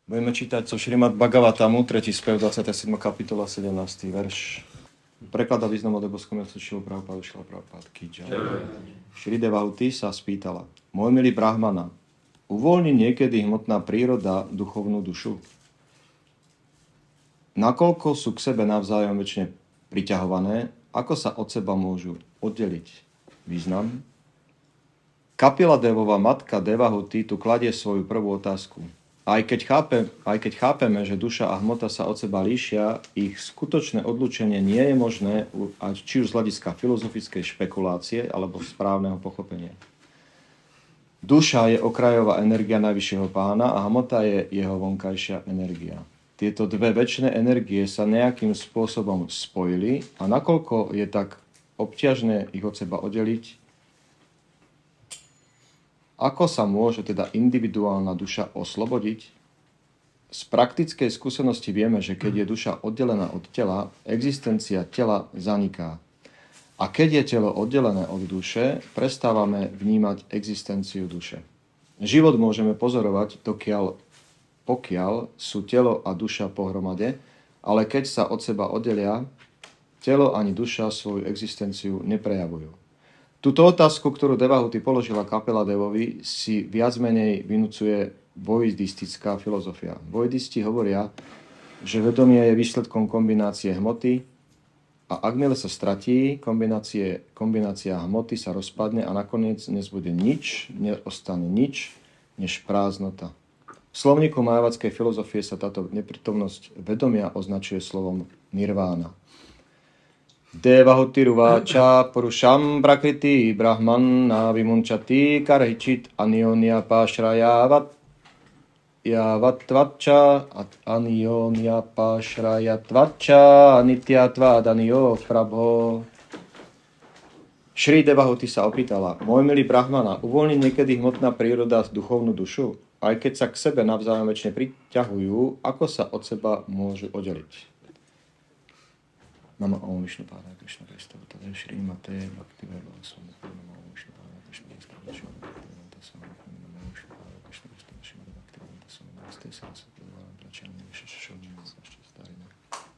Budeme čítať zo Šrimad Bhagavatamu, 3. spev, 27. kapitola, 17. verš. Preklada význam od Ebovskom jazyku Šrila Prabhupáda Ki Jai. Šri Devahuti sa spýtala: Môj milý Brahmana, uvoľní niekedy hmotná príroda duchovnú dušu? Nakoľko sú k sebe navzájom väčšine priťahované, ako sa od seba môžu oddeliť? Význam. Kapila Devova matka Devahuti tu kladie svoju prvú otázku. Aj keď chápeme, že duša a hmota sa od seba líšia, ich skutočné odlúčenie nie je možné, či už z hľadiska filozofickej špekulácie alebo správneho pochopenia. Duša je okrajová energia najvyššieho pána a hmota je jeho vonkajšia energia. Tieto dve večné energie sa nejakým spôsobom spojili a nakoľko je tak obťažné ich od seba oddeliť, ako sa môže teda individuálna duša oslobodiť? Z praktickej skúsenosti vieme, že keď je duša oddelená od tela, existencia tela zaniká. A keď je telo oddelené od duše, prestávame vnímať existenciu duše. Život môžeme pozorovať, pokiaľ sú telo a duša pohromade, ale keď sa od seba oddelia, telo ani duša svoju existenciu neprejavujú. Túto otázku, ktorú Devahuti položila Kapila Devovi, si viac menej vynúcuje voidistická filozofia. Voidisti hovoria, že vedomie je výsledkom kombinácie hmoty a akmile sa stratí, kombinácia hmoty sa rozpadne a nakoniec nezbude nič, neostane nič, než prázdnota. V slovníku majavackej filozofie sa táto neprítomnosť vedomia označuje slovom nirvána. Devahuti ruváča purušam prakriti brahmanna vimunčati karhičit anionia pášrajavat yavatvača anionia pášrajatvača nityatva danio prabho. Šri Devahuti sa opýtala: Môj milý Brahmana, uvoľní niekedy hmotná príroda duchovnú dušu? Aj keď sa k sebe navzájom väčšine priťahujú, ako sa od seba môžu oddeliť? Nama Om Vishnu Pada Krishna Krista Vatale Shri Mate Bhakti Vela Swami Nama Om Vishnu Pada Krishna Krista Shri Mate Bhakti Vela Nama Om Vishnu Pada Krishna Krista Shri Mate Bhakti Vela Swami Namaste Saraswati Vela Prachani Vishashoni Namaste Starina.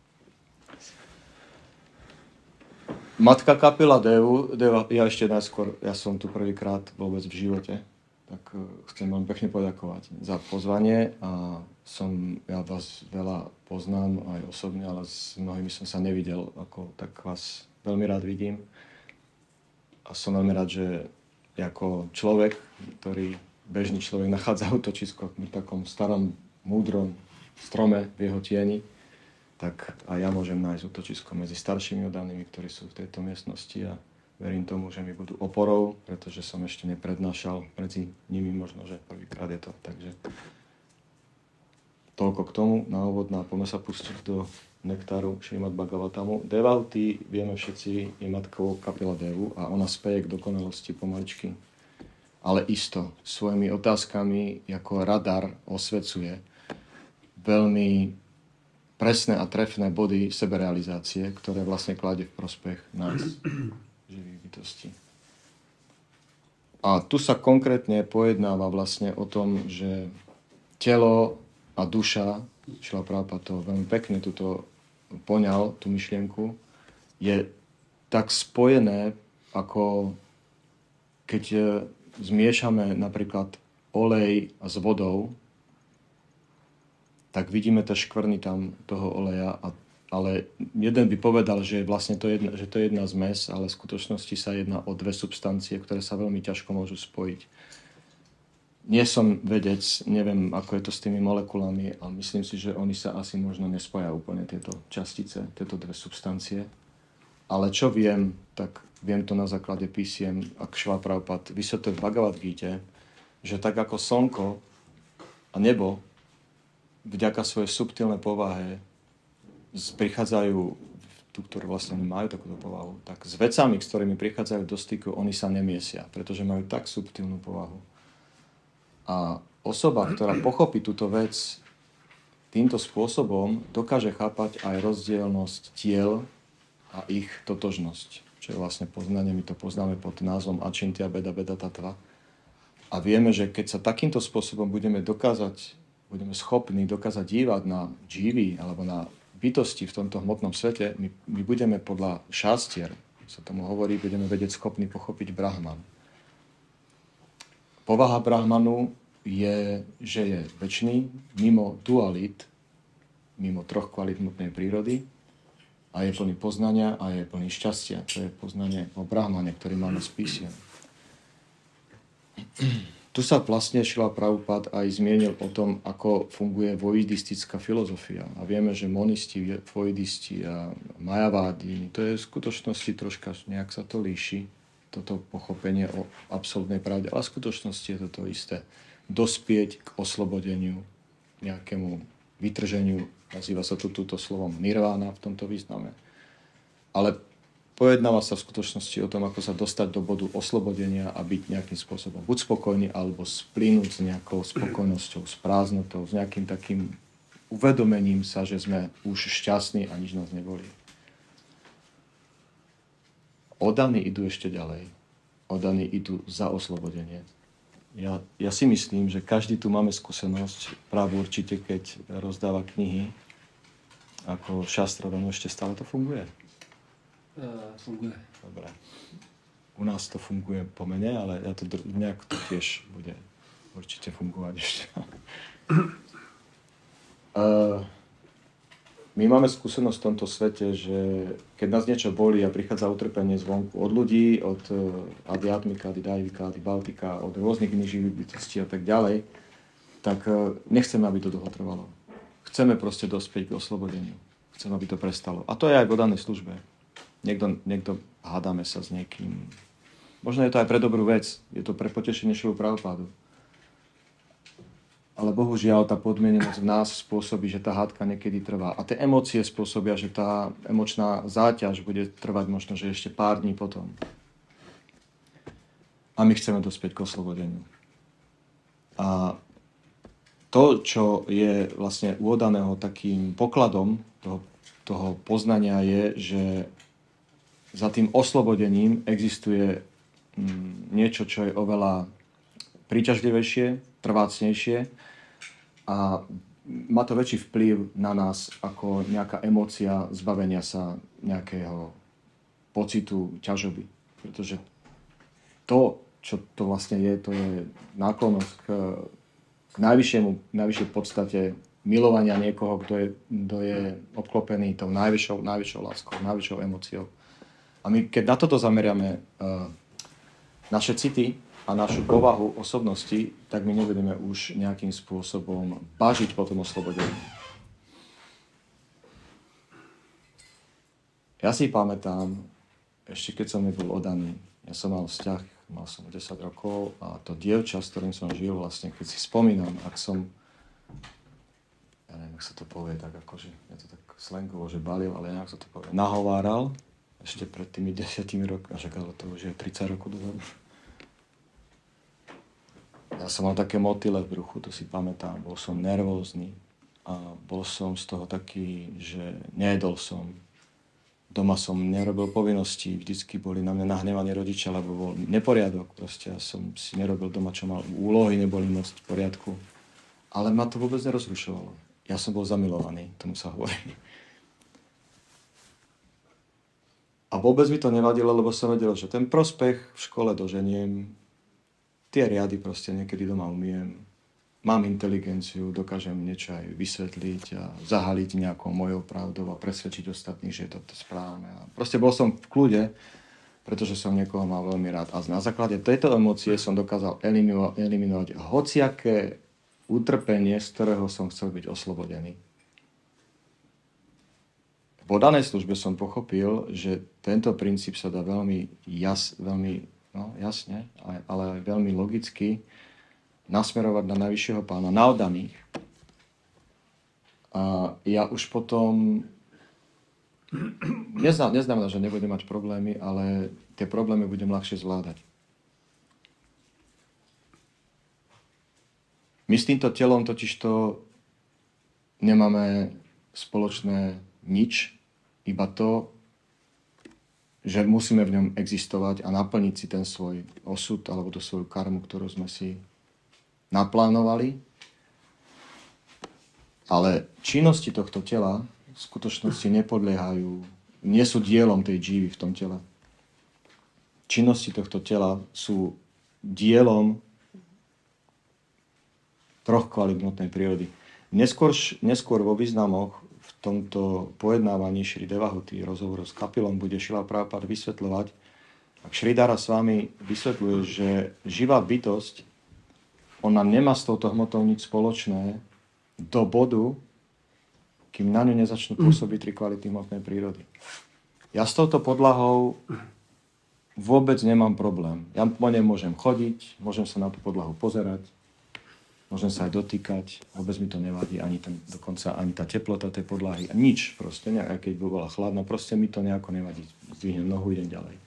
Matka Kapila Deva, ja som tu prvýkrát vôbec v živote, tak chcem vám pekne poďakovať za pozvanie a ja vás veľa poznám aj osobne, ale s mnohými som sa nevidel, tak vás veľmi rád vidím. A som veľmi rád, že ako človek, bežný človek nachádza útočisko v takom starom, múdrom strome v jeho tieni, tak aj ja môžem nájsť útočisko medzi staršími oddanými, ktorí sú v tejto miestnosti a verím tomu, že mi budú oporou, pretože som ešte neprednášal medzi nimi, možno, že prvýkrát je to, takže toľko k tomu na úvod, a poďme sa pustiť do nektáru Šrimad Bhagavatamu. Devahuti, vieme všetci, je matkou Kapila Devu a ona speje k dokonalosti pomaličky, ale isto svojimi otázkami ako radar osvecuje veľmi presné a trefné body seberealizácie, ktoré vlastne kladie v prospech nás, živých bytostí. A tu sa konkrétne pojednáva vlastne o tom, že telo a duša, Šrila Prabhupáda to veľmi pekne tuto poňal, tú myšlienku, je tak spojené, ako keď zmiešame napríklad olej s vodou, tak vidíme tie škvrny tam toho oleja, ale jeden by povedal, že vlastne že to je jedna zmes, ale v skutočnosti sa jedná o dve substancie, ktoré sa veľmi ťažko môžu spojiť. Nie som vedec, neviem, ako je to s tými molekulami, ale myslím si, že oni sa asi možno nespoja úplne tieto častice, tieto dve substancie. Ale čo viem, tak viem to na základe písiem, ak Šrila Prabhupáda vysvetľuje v Bhagavad Gite, že tak ako slnko a nebo vďaka svojej subtilnej povahe prichádzajú, ktoré vlastne majú takúto povahu, tak s vecami, s ktorými prichádzajú do styku, oni sa nemiesia, pretože majú tak subtilnú povahu. A osoba, ktorá pochopí túto vec týmto spôsobom, dokáže chápať aj rozdielnosť tiel a ich totožnosť. Čo je vlastne poznanie, my to poznáme pod názvom Achintya Bheda Bheda Tattva. A vieme, že keď sa takýmto spôsobom budeme dokázať budeme schopní dokázať dívať na džívy alebo na bytosti v tomto hmotnom svete, my budeme podľa šastier, sa tomu hovorí, budeme vedieť schopní pochopiť Brahman. Povaha Brahmanu je, že je večný, mimo dualít, mimo troch kvalít hmotnej prírody a je plný poznania a je plný šťastia. To je poznanie o Brahmane, ktorý máme z písiem. Tu sa vlastne Šrila Prabhupád aj zmienil o tom, ako funguje voidistická filozofia. A vieme, že monisti, voidisti a majavádi, to je v skutočnosti troška, nejak sa to líši, toto pochopenie o absolútnej pravde. Ale v skutočnosti je to isté. Dospieť k oslobodeniu, nejakému vytrženiu, nazýva sa to túto slovom nirvána v tomto význame. Ale pojednáva sa v skutočnosti o tom, ako sa dostať do bodu oslobodenia a byť nejakým spôsobom buď spokojný, alebo splynúť s nejakou spokojnosťou, s prázdnotou, s nejakým takým uvedomením sa, že sme už šťastní a nič nás nebolí. Odaní idú ešte ďalej. Odaní idú za oslobodenie. Ja si myslím, že každý tu máme skúsenosť, práve určite, keď rozdáva knihy, ako šastradom, ešte stále to funguje. Funguje. Dobre. U nás to funguje pomene, ale ja to nejak to tiež bude určite fungovať ešte. My máme skúsenosť v tomto svete, že keď nás niečo bolí a prichádza utrpenie zvonku od ľudí, od adiatmika, daivika, baltika, od rôznych iných živých bytostí a tak ďalej, tak nechceme, aby to dlho trvalo. Chceme proste dospieť k oslobodeniu. Chceme, aby to prestalo. A to je aj v danej službe. Niekto hádame sa s niekým. Možno je to aj pre dobrú vec. Je to pre potešenie Šrilu Prabhupádu. Ale bohužiaľ tá podmienenosť v nás spôsobí, že tá hádka niekedy trvá. A tie emócie spôsobia, že tá emočná záťaž bude trvať možno, že ešte pár dní potom. A my chceme dospieť k oslobodeniu. A to, čo je vlastne uodaného takým pokladom toho poznania je, že za tým oslobodením existuje niečo, čo je oveľa príťažlivejšie, trvácnejšie a má to väčší vplyv na nás ako nejaká emócia zbavenia sa nejakého pocitu ťažoby. Pretože to, čo to vlastne je, to je náklonnosť k najvyššej podstate milovania niekoho, kto je obklopený tou najvyššou láskou, najvyššou emóciou. A my, keď na toto zameriame naše city a našu povahu osobnosti, tak my nebudeme už nejakým spôsobom bažiť po tom oslobodení. Ja si pamätám, ešte keď som nebol oddaný, ja som mal vzťah, mal som 10 rokov a to dievča, s ktorým som žil, vlastne, keď si spomínam, ak som, ja neviem, ak sa to povie tak akože, ja to tak slangovo, že balil, ale nejak sa to povie, nahováral, ešte pred tými 10 rokmi, a čakalo to už je 30 rokov dozadu. Ja som mal také motyle v bruchu, to si pamätám, bol som nervózny a bol som z toho taký, že nejedol som. Doma som nerobil povinnosti, vždycky boli na mňa nahnevaní rodičia, lebo bol neporiadok. Proste ja som si nerobil doma, čo mal, úlohy neboli moc v poriadku. Ale ma to vôbec nerozrušovalo. Ja som bol zamilovaný, tomu sa hovorí. A vôbec mi to nevadilo, lebo som vedel, že ten prospech v škole doženiem, tie riady proste niekedy doma umiem, mám inteligenciu, dokážem niečo aj vysvetliť a zahaliť nejakou mojou pravdou a presvedčiť ostatných, že je to správne. A proste bol som v kľude, pretože som niekoho mal veľmi rád. A na základe tejto emócie som dokázal eliminovať hociaké utrpenie, z ktorého som chcel byť oslobodený. V danej službe som pochopil, že tento princíp sa dá veľmi jasne, ale aj veľmi logicky nasmerovať na najvyššieho pána, na oddaných. A ja už potom neznamená, že nebudem mať problémy, ale tie problémy budem ľahšie zvládať. My s týmto telom totižto nemáme spoločné nič, iba to, že musíme v ňom existovať a naplniť si ten svoj osud alebo tú svoju karmu, ktorú sme si naplánovali. Ale činnosti tohto tela v skutočnosti nepodliehajú, nie sú dielom tej džívy v tom tele. Činnosti tohto tela sú dielom troch kvalít hmotnej prírody. Neskôr vo významoch v tomto pojednávaní Šri Devahuti rozhovoru s Kapilom bude Šrila Prabhupáda vysvetľovať, ak Šridhara s vami vysvetľuje, že živá bytosť, ona nemá s touto hmotou nič spoločné do bodu, kým na ňu nezačnú pôsobiť tri kvality hmotnej prírody. Ja s touto podlahou vôbec nemám problém. Ja po nej môžem chodiť, môžem sa na tú podlahu pozerať, môžem sa aj dotýkať, vôbec mi to nevadí, dokonca ani tá teplota tej podlahy, nič proste, aj keď by bola chladná, proste mi to nejako nevadí. Zdvihnem nohu, idem ďalej.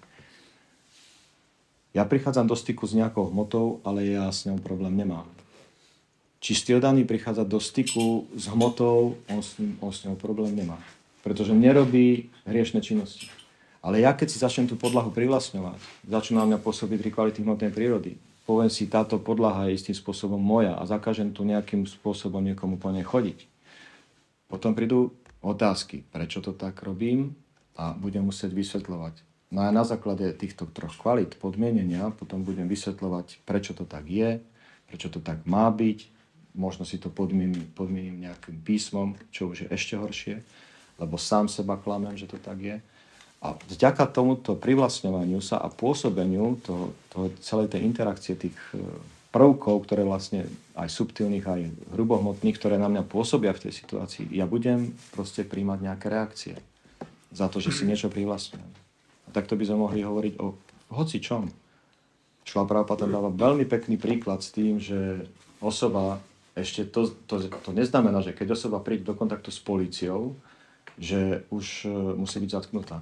Ja prichádzam do styku s nejakou hmotou, ale ja s ňou problém nemám. Čistý oddaný prichádza do styku s hmotou, on s ňou problém nemá. Pretože nerobí hriešne činnosti. Ale ja, keď si začnem tú podlahu privlastňovať, začnú na mňa pôsobiť tri kvality hmotnej prírody, poviem si, táto podlaha je istým spôsobom moja a zakážem tu nejakým spôsobom niekomu po nej chodiť. Potom prídu otázky, prečo to tak robím a budem musieť vysvetľovať. No a na základe týchto troch kvalít podmienenia potom budem vysvetľovať, prečo to tak je, prečo to tak má byť. Možno si to podmiením nejakým písmom, čo už je ešte horšie, lebo sám seba klamem, že to tak je. A vďaka tomuto privlastňovaniu sa a pôsobeniu celej tej interakcie tých prvkov, ktoré vlastne aj subtilných, aj hrubohmotných, ktoré na mňa pôsobia v tej situácii, ja budem proste príjmať nejaké reakcie za to, že si niečo privlastňujem. A takto by sme mohli hovoriť o hocičom. Šrila Prabhupáda dáva veľmi pekný príklad s tým, že osoba, ešte to neznamená, že keď osoba príde do kontaktu s políciou, že už musí byť zatknutá.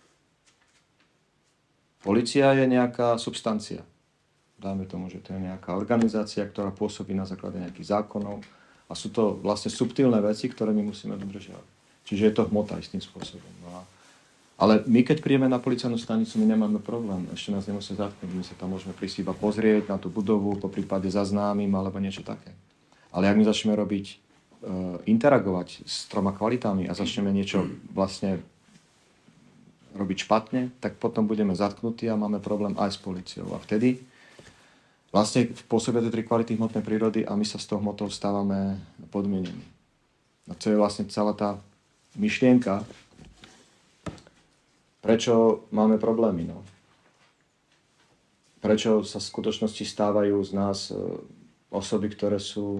Polícia je nejaká substancia. Dáme tomu, že to je nejaká organizácia, ktorá pôsobí na základe nejakých zákonov a sú to vlastne subtilné veci, ktoré my musíme dodržiavať. Čiže je to hmota istým spôsobom. Ale my, keď príjeme na policajnú stanicu, my nemáme problém. Ešte nás nemusí zatknúť. My sa tam môžeme prísť iba pozrieť na tú budovu, po prípade za známym alebo niečo také. Ale ak my začneme interagovať s troma kvalitami a začneme niečo vlastne robiť špatne, tak potom budeme zatknutí a máme problém aj s políciou. A vtedy vlastne pôsobia tie tri kvality hmotnej prírody a my sa s tou hmotou stávame podmienení. A to je vlastne celá tá myšlienka, prečo máme problémy. No? Prečo sa v skutočnosti stávajú z nás osoby, ktoré sú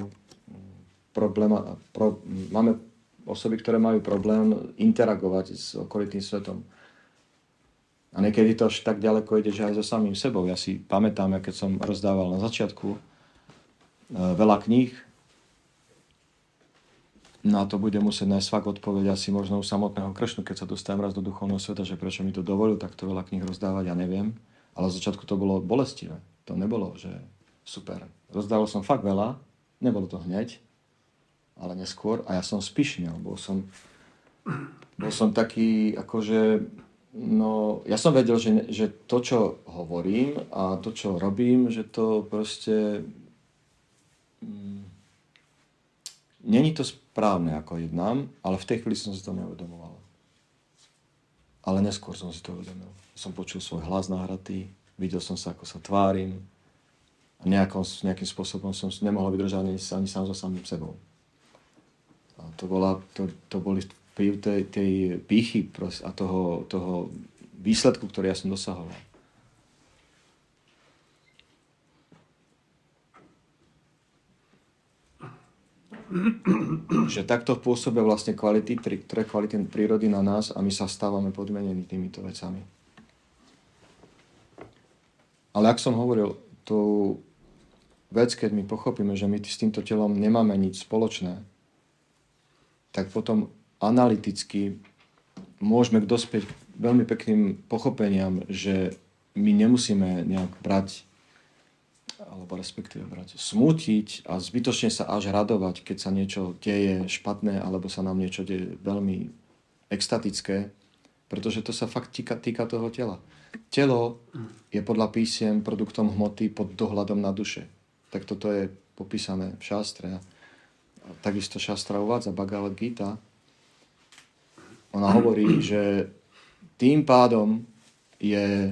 máme osoby, ktoré majú problém interagovať s okolitým svetom. A niekedy to až tak ďaleko ide, že aj so samým sebou. Ja si pamätám, keď som rozdával na začiatku veľa kníh, na to budem musieť nájsť fakt odpoveď asi možno u samotného Kršnu, keď sa dostanem raz do duchovného sveta, že prečo mi to dovolil takto veľa kníh rozdávať, ja neviem. Ale z začiatku to bolo bolestivé. To nebolo, že super. Rozdával som fakt veľa, nebolo to hneď, ale neskôr. A ja som spíšnil. Bol som taký, akože, no, ja som vedel, že to, čo hovorím a to, čo robím, že to proste není to správne, ako jednám, ale v tej chvíli som si to neuvedomoval. Ale neskôr som si to uvedomil. Som počul svoj hlas nahratý, videl som sa, ako sa tvárim a nejakým spôsobom som nemohol vydržať ani sám so samým sebou. A to boli vplyv tej pýchy a toho výsledku, ktorý ja som dosahoval. Že takto pôsobia vlastne ktoré kvality prírody na nás a my sa stávame podmenení týmito vecami. Ale ak som hovoril, tú vec, keď my pochopíme, že my s týmto telom nemáme nič spoločné, tak potom analyticky môžeme dospieť veľmi pekným pochopeniam, že my nemusíme nejak brať, alebo respektíve brať, smútiť a zbytočne sa až radovať, keď sa niečo deje špatné, alebo sa nám niečo deje veľmi extatické, pretože to sa fakt týka toho tela. Telo je podľa písiem produktom hmoty pod dohľadom na duše. Tak toto je popísané v šástre. takisto Šastra uvádza, Bhagavad Gita, ona hovorí, že tým pádom je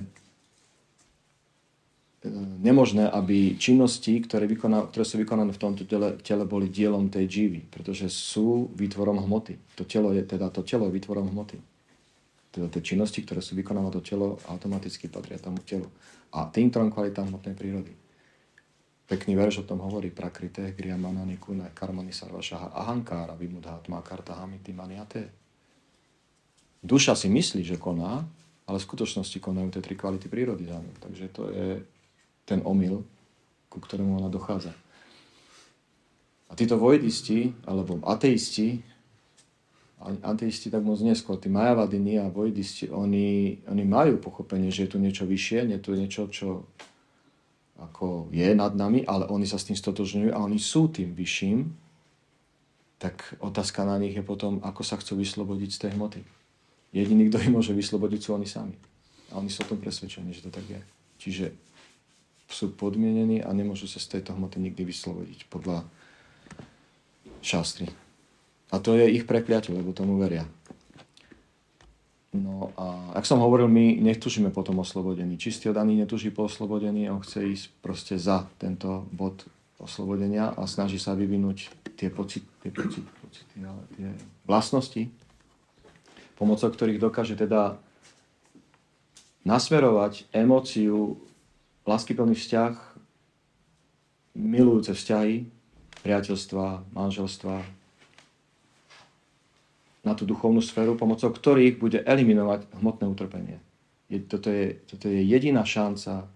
nemožné, aby činnosti, ktoré sú vykonané v tomto tele, boli dielom tej džívy, pretože sú výtvorom hmoty. To telo je výtvorom hmoty. Teda tie činnosti, ktoré sú vykonávané to telo, automaticky patria tomu telu. A tým trom kvalitám hmotnej prírody. Pekný verš o tom hovorí: Prakrite, Griyamanani, Kuna, Karmani, Sarvašaha, Ahankára, Vimudhatma, Karta, Hamiti, Maniate. Duša si myslí, že koná, ale v skutočnosti konajú tie tri kvality prírody za ňu. Takže to je ten omyl, ku ktorému ona dochádza. A títo vojdisti, alebo ateisti tak moc neskôr, tí majavadini a vojdisti, oni majú pochopenie, že je tu niečo vyššie, nie je tu niečo, čo ako je nad nami, ale oni sa s tým stotožňujú a oni sú tým vyšším, tak otázka na nich je potom, ako sa chcú vyslobodiť z tej hmoty. Jediný, kto ich môže vyslobodiť, sú oni sami. A oni sú o tom presvedčení, že to tak je. Čiže sú podmienení a nemôžu sa z tejto hmoty nikdy vyslobodiť podľa šastry. A to je ich prekliatie, lebo tomu veria. No a ak som hovoril, my netužíme po tom oslobodení. Čistý oddaný netuží po oslobodení, on chce ísť proste za tento bod oslobodenia a snaží sa vyvinúť tie vlastnosti, pomocou ktorých dokáže teda nasmerovať emóciu, láskyplný vzťah, milujúce vzťahy, priateľstva, manželstva na tú duchovnú sféru, pomocou ktorých bude eliminovať hmotné utrpenie. Toto je jediná šanca,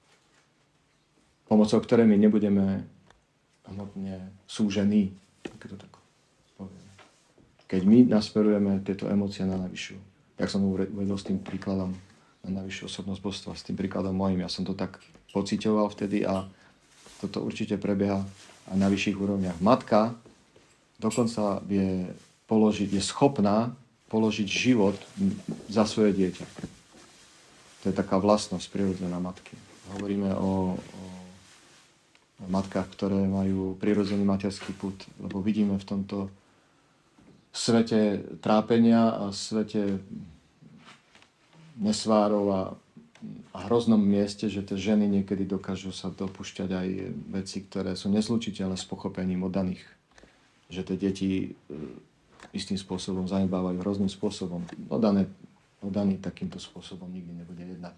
pomocou ktorej my nebudeme hmotne súžení, keď to tak povieme. Keď my nasmerujeme tieto emócie na najvyššiu. Jak som uvedol s tým príkladom na najvyššiu osobnosť božstva, s tým príkladom mojím. Ja som to tak pociťoval vtedy a toto určite prebieha aj na vyšších úrovniach. Matka dokonca je schopná položiť život za svoje dieťa. To je taká vlastnosť prirodzená matky. Hovoríme o matkách, ktoré majú prirodzený materský pud, lebo vidíme v tomto svete trápenia a svete nesvárov a hroznom mieste, že tie ženy niekedy dokážu sa dopúšťať aj veci, ktoré sú nezlučiteľné s pochopením oddaných. Že tie deti istým spôsobom zanedbávajú hrozným spôsobom. Oddaný takýmto spôsobom nikdy nebude jednať.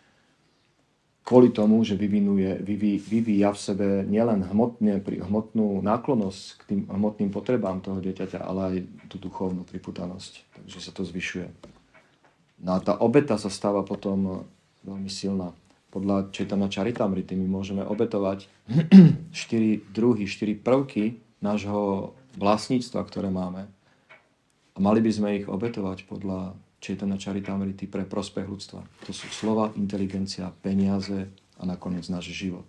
Kvôli tomu, že vyvíja v sebe nielen hmotnú náklonnosť k tým hmotným potrebám toho dieťaťa, ale aj tú duchovnú priputanosť. Takže sa to zvyšuje. No a tá obeta sa stáva potom veľmi silná. Podľa Chaitanya Charitamrity my môžeme obetovať 4 druhy, 4 prvky nášho vlastníctva, ktoré máme. A mali by sme ich obetovať podľa Chaitanya Charitamrity pre prospech ľudstva. To sú slova, inteligencia, peniaze a nakoniec náš život.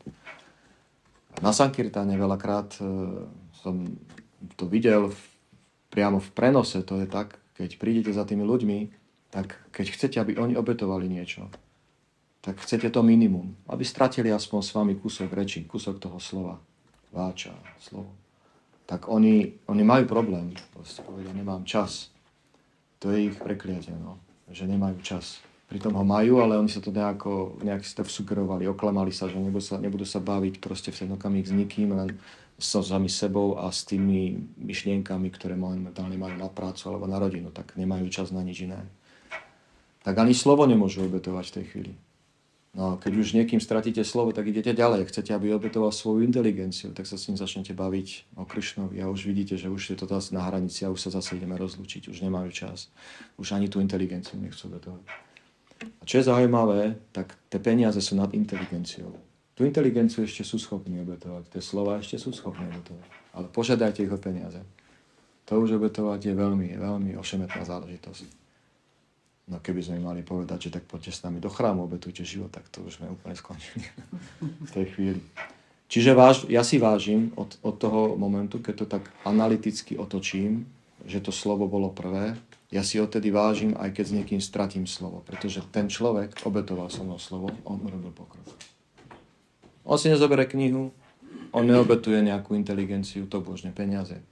Na Sankirtane veľakrát som to videl priamo v prenose. To je tak, keď prídete za tými ľuďmi, tak keď chcete, aby oni obetovali niečo, tak chcete to minimum. Aby stratili aspoň s vami kúsok reči, kúsok toho slova. Váča, slovo. Tak oni majú problém. Proste povedia, nemám čas. To je ich prekliatie, no. Že nemajú čas. Pritom ho majú, ale oni sa to nejak si to vsugerovali, oklamali sa, že nebudú sa baviť proste v ten okamih s nikým, len so sami sebou a s tými myšlienkami, ktoré momentálne majú na prácu alebo na rodinu, tak nemajú čas na nič iné. Tak ani slovo nemôžu obetovať v tej chvíli. No, keď už niekým stratíte slovo, tak idete ďalej. Chcete, aby obetoval svoju inteligenciu, tak sa s ním začnete baviť o Krišnovi a už vidíte, že už je to na hranici a už sa zase ideme rozlúčiť. Už nemajú čas. Už ani tú inteligenciu nechcú obetovať. A čo je zaujímavé, tak tie peniaze sú nad inteligenciou. Tú inteligenciu ešte sú schopní obetovať. Tie slova ešte sú schopní obetovať. Ale požiadajte ich o peniaze. To už obetovať je veľmi, veľmi ošemetná záležitosť. No keby sme mali povedať, že tak poďte s nami do chrámu, obetujte život, tak to už sme úplne skončili v tej chvíli. Čiže ja si vážim od toho momentu, keď to tak analyticky otočím, že to slovo bolo prvé, ja si odtedy vážim, aj keď s niekým stratím slovo, pretože ten človek obetoval so mnou slovo, on urobil pokrok. On si nezoberie knihu, on neobetuje nejakú inteligenciu, to božne peniaze.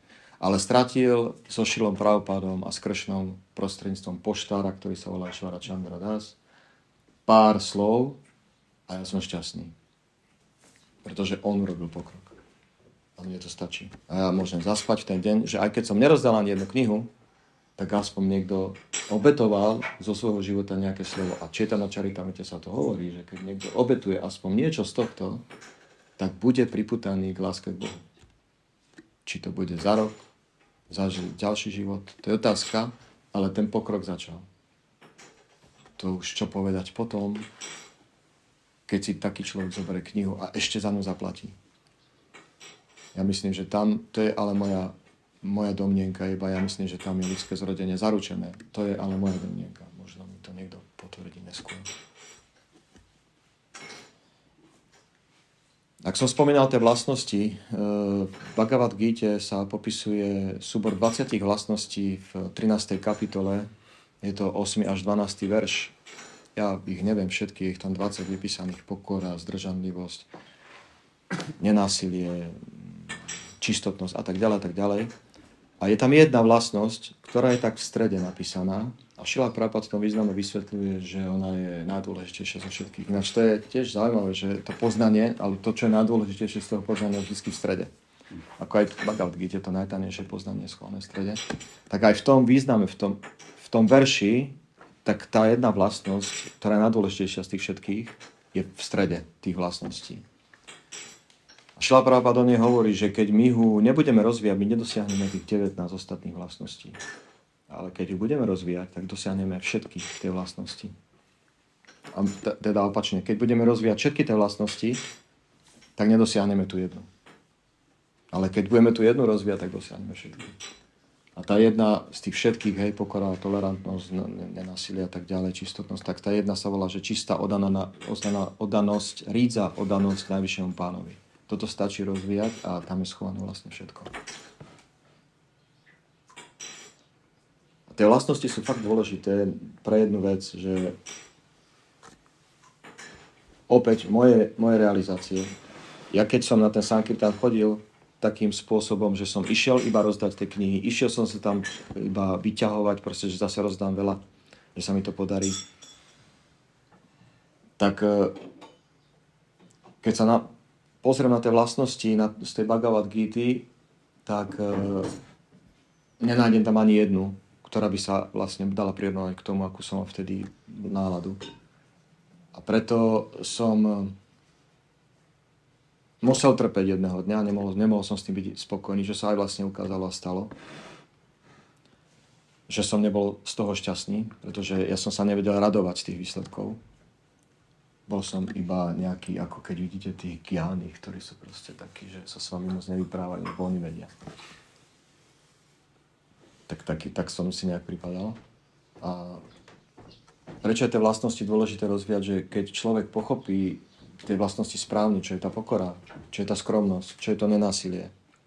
Ale stratil so Šrilom Prabhupádom a s Kršnom prostredníctvom poštára, ktorý sa volá Išvara Chandra Das, pár slov a ja som šťastný. Pretože on urobil pokrok. A mne to stačí. A ja môžem zaspať v ten deň, že aj keď som nerozdal ani jednu knihu, tak aspoň niekto obetoval zo svojho života nejaké slovo. A Chaitanya Charitamrite sa to hovorí, že keď niekto obetuje aspoň niečo z tohto, tak bude priputaný k láske k Bohu. Či to bude za rok, za ďalší život, to je otázka, ale ten pokrok začal. To už čo povedať potom, keď si taký človek zoberie knihu a ešte za ňu zaplatí. Ja myslím, že tam, to je ale moja domnienka, iba ja myslím, že tam je ľudské zrodenie zaručené. To je ale moja domnienka. Možno mi to niekto potvrdí neskôr. Ak som spomínal tie vlastnosti, v Bhagavad Gite sa popisuje súbor 20 vlastností v 13. kapitole. Je to 8. až 12. verš. Ja ich neviem všetky, ich tam 20 vypísaných: pokora, zdržanlivosť, nenásilie, čistotnosť a tak ďalej, a tak ďalej. A je tam jedna vlastnosť, ktorá je tak v strede napísaná. A Šrila Prabhupád v tom význame vysvetľuje, že ona je najdôležitejšia zo všetkých. Ináč to je tiež zaujímavé, že to poznanie, ale to, čo je najdôležitejšie z toho poznania, je vždy v strede. Ako aj v Bhagavad Gite, to najtanejšie poznanie je schované v strede. Tak aj v tom význame, v tom verši, tak tá jedna vlastnosť, ktorá je najdôležitejšia z tých všetkých, je v strede tých vlastností. Šrila Prabhupád o nej hovorí, že keď my ho nebudeme rozvíjať, my nedosiahneme tých 19 ostatných vlastností. Ale keď ju budeme rozvíjať, tak dosiahneme všetky tie vlastnosti. A teda opačne, keď budeme rozvíjať všetky tie vlastnosti, tak nedosiahneme tú jednu. Ale keď budeme tú jednu rozvíjať, tak dosiahneme všetky. A tá jedna z tých všetkých, hej, pokora, tolerantnosť, nenásilie a tak ďalej, čistotnosť, tak tá jedna sa volá, že čistá oddanosť, rídza oddanosť najvyššiemu pánovi. Toto stačí rozvíjať a tam je schované vlastne všetko. A tie vlastnosti sú fakt dôležité pre jednu vec, že opäť moje realizácie. Ja keď som na ten Sankirtan chodil takým spôsobom, že som išiel iba rozdať tie knihy, išiel som sa tam iba vyťahovať, proste, že zase rozdám veľa, že sa mi to podarí. Tak keď sa pozriem na tie vlastnosti z tej Bhagavad Gity, tak nenájdem tam ani jednu, ktorá by sa vlastne dala prirovnať k tomu, akú som mal vtedy náladu. A preto som musel trpeť jedného dňa, nemohol som s tým byť spokojný, že sa aj vlastne ukázalo a stalo. Že som nebol z toho šťastný, pretože ja som sa nevedel radovať z tých výsledkov. Bol som iba nejaký, ako keď vidíte tých gyáni, ktorí sú proste takí, že sa s vami moc nevyprávajú, lebo oni vedia. Tak som si nejak pripadal. A prečo je tie vlastnosti dôležité rozvíjať, že keď človek pochopí tie vlastnosti správne, čo je tá pokora, čo je tá skromnosť, čo je to nenásilie,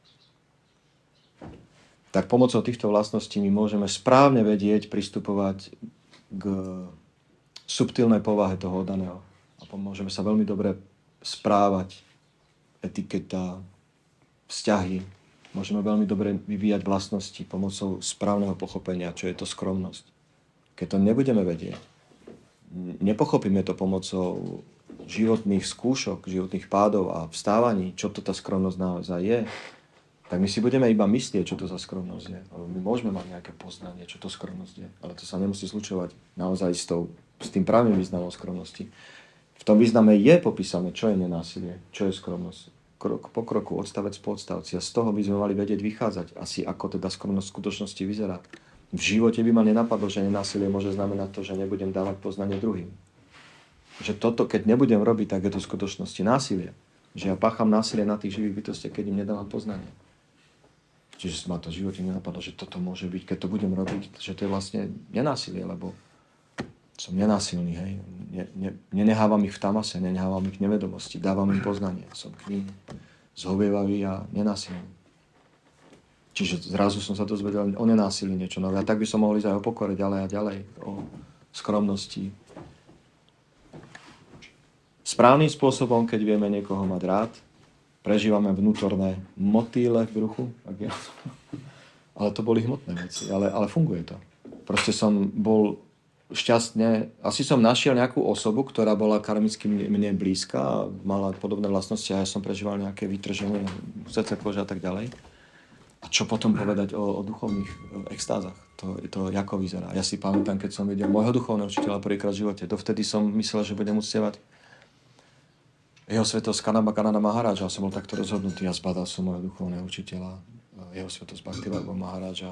tak pomocou týchto vlastností my môžeme správne vedieť pristupovať k subtilnej povahe toho oddaného. A môžeme sa veľmi dobre správať, etiketa, vzťahy. Môžeme veľmi dobre vyvíjať vlastnosti pomocou správneho pochopenia, čo je to skromnosť. Keď to nebudeme vedieť, nepochopíme to pomocou životných skúšok, životných pádov a vstávaní, čo to tá skromnosť naozaj je, tak my si budeme iba myslieť, čo to za skromnosť je. My môžeme mať nejaké poznanie, čo to skromnosť je, ale to sa nemusí zlučovať naozaj s tým právnym významom skromnosti. V tom význame je popísané, čo je nenásilie, čo je skromnosť. Krok po kroku, odstavec po odstavci. A z toho by sme mali vedieť vychádzať asi, ako teda skromnosť v skutočnosti vyzerá. V živote by ma nenapadlo, že nenásilie môže znamenať to, že nebudem dávať poznanie druhým. Že toto, keď nebudem robiť, tak je to v skutočnosti násilie. Že ja pácham násilie na tých živých bytostiach, keď im nedávam poznanie. Čiže ma to v živote nenapadlo, že toto môže byť, keď to budem robiť, že to je vlastne nenásilie, lebo som nenásilný, hej. Nenechávam ich v tamase, nenechávam ich v nevedomosti, dávam im poznanie. Som k ním zhovievavý a nenásilný. Čiže zrazu som sa dozvedel o nenásilí niečo nové. A tak by som mohol ísť aj o pokore ďalej a ďalej, o skromnosti. Správnym spôsobom, keď vieme niekoho mať rád, prežívame vnútorné motýle v bruchu, Ale to boli hmotné veci, ale funguje to. Proste som bol šťastne, asi som našiel nejakú osobu, ktorá bola karmicky mne blízka, mala podobné vlastnosti a ja som prežíval nejaké vytrženie, srdce, koža a tak ďalej. A čo potom povedať o duchovných extázach? To ako vyzerá. Ja si pamätám, keď som videl môjho duchovného učiteľa prvýkrát v živote, dovtedy som myslel, že budem uctievať jeho svetosť Kanada Maharáža. Som bol takto rozhodnutý a zbadal som môjho duchovného učiteľa, jeho svetosť Bhaktivinoda Maharáža.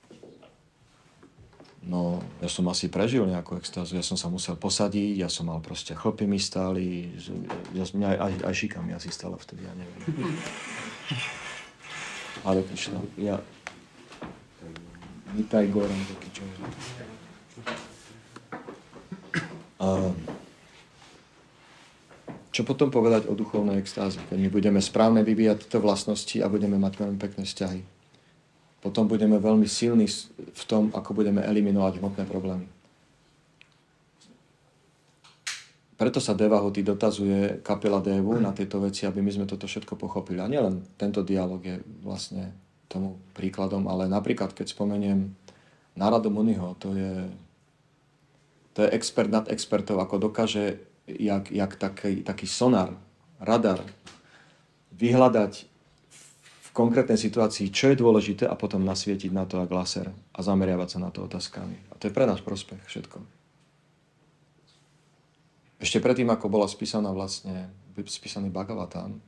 No, ja som asi prežil nejakú extázu, ja som sa musel posadiť, ja som mal proste chlpy mi stáli, mňa aj šika mi asi stala vtedy, ja neviem. Ale Krišna, ja... Nitaj Goran, taký čo je. Čo potom povedať o duchovnej extáze? Keď my budeme správne vyvíjať tieto vlastnosti a budeme mať veľmi pekné vzťahy. Potom budeme veľmi silní v tom, ako budeme eliminovať hmotné problémy. Preto sa Devahuti dotazuje kapela Devu na tieto veci, aby my sme toto všetko pochopili. A nielen tento dialog je vlastne tomu príkladom, ale napríklad, keď spomeniem Naradu Muniho, to je expert nad expertov, ako dokáže, jak taký sonar, radar, vyhľadať v konkrétnej situácii, čo je dôležité a potom nasvietiť na to ako laser a zameriavať sa na to otázkami. A to je pre náš prospech všetko. Ešte predtým, ako bola spísaný Bhagavatam,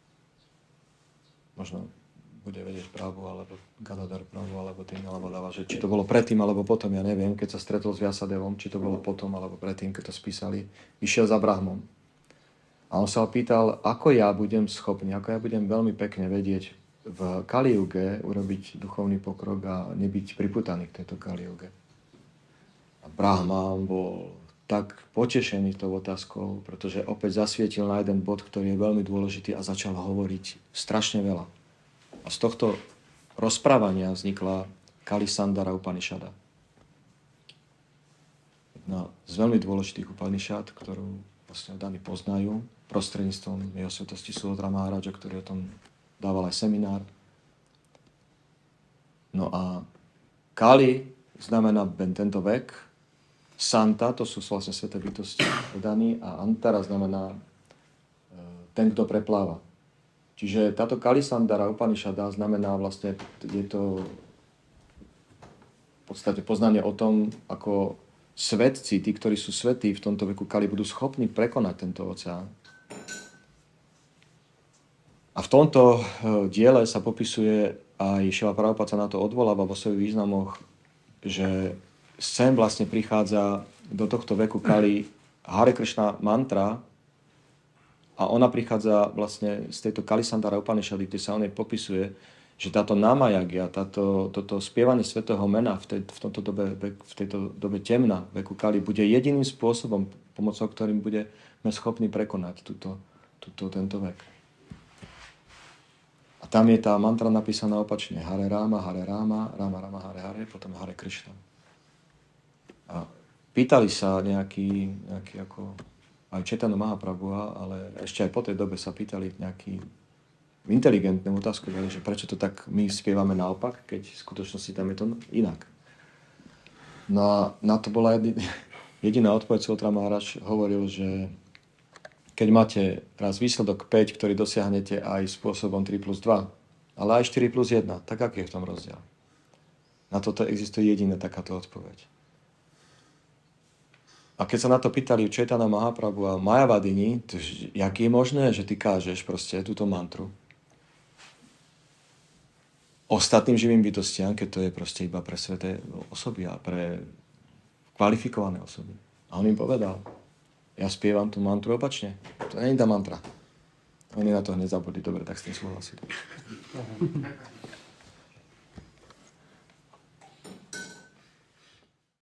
možno bude vedieť Prabhu, alebo Gadadhar Prabhu, alebo tým, alebo Dava, že či to bolo predtým, alebo potom, ja neviem, keď sa stretol s Vyasadevom, či to bolo potom, alebo predtým, keď to spísali, išiel za Brahmom. A on sa ho pýtal, ako ja budem schopný, ako ja budem veľmi pekne vedieť v Kaliuge urobiť duchovný pokrok a nebyť priputaný k tejto Kaliuge. A Brahma bol tak potešený tou otázkou, pretože opäť zasvietil na jeden bod, ktorý je veľmi dôležitý a začal hovoriť strašne veľa. A z tohto rozprávania vznikla Kalisandara Upanishada. Jedna z veľmi dôležitých Upanishad, ktorú vlastne Dani poznajú prostredníctvom jeho svetosti Subhadra Maharáža, ktorý o tom dával aj seminár. No a Kali znamená tento vek, Santa, to sú vlastne sveté bytosti Dani, a Antara znamená ten, kto prepláva. Čiže táto Kalisandara Upanishada znamená vlastne, je to v podstate poznanie o tom, ako svetci, tí, ktorí sú svätí v tomto veku Kali, budú schopní prekonať tento oceán. A v tomto diele sa popisuje, aj Šrila Prabhupád sa na to odvoláva vo svojich významoch, že sem vlastne prichádza do tohto veku Kali Hare Krishna mantra, a ona prichádza vlastne z tejto Kalisandara Upanishady, kde sa o nej popisuje, že táto Namayagya, toto spievanie svätého mena v tejto dobe temna, veku Kali, bude jediným spôsobom, pomocou ktorým budeme schopní prekonať tento vek. A tam je tá mantra napísaná opačne. Hare Rama, Rama Rama, Hare Hare, potom Hare Krishna. A pýtali sa nejaký ako aj Chaitanya Mahaprabhu, ale ešte aj po tej dobe sa pýtali nejaký inteligentnú otázku, že prečo to tak my spievame naopak, keď v skutočnosti tam je to inak. No a na to bola jediná odpoveď. Subhadra Maharaj hovoril, že keď máte raz výsledok 5, ktorý dosiahnete aj spôsobom 3+2, ale aj 4+1, tak aký je v tom rozdiel? Na toto existuje jediná takáto odpoveď. A keď sa na to pýtali Chaitanya Mahaprabhu a Mayavadini, jak je možné, že ty kážeš proste túto mantru ostatným živým bytostiam, keď to je proste iba pre sveté osoby a pre kvalifikované osoby. A on im povedal, ja spievam tú mantru opačne. To nie je tá mantra. Oni na to hneď zabudli, dobre, tak s tým súhlasili.